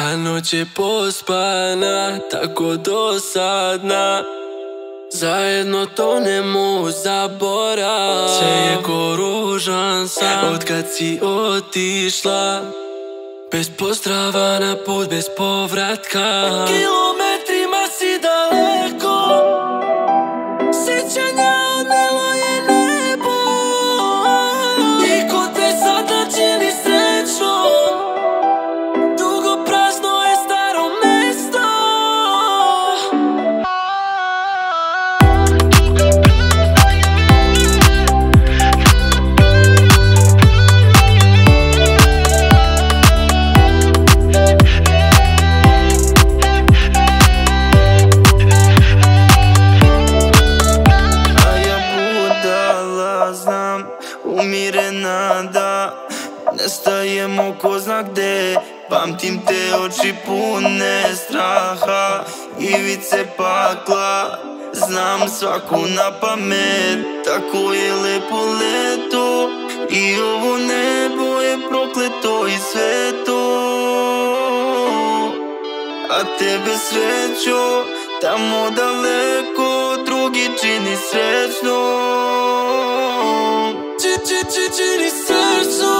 Ta noć je pospana, tako dosadna. Zajedno tonemo u zaborav. Sve je ko ružan san otkad si otišla. Bez pozdrava na put, bez povratka. Kilometrima si daleko. Sjećanja odnelo je nebo. Niko te sada čini srećnom. Dugo prazno je staro mesto. Umirena da nestajemo ko zna gde. Pamtim te oči pune straha, ivice pakla. Znam svaku na pamet, tako je lepo leto. I ovo nebo je prokleto i sve to. A tebe srećo, tamo daleko, drugi čini srećno. Čini srcu.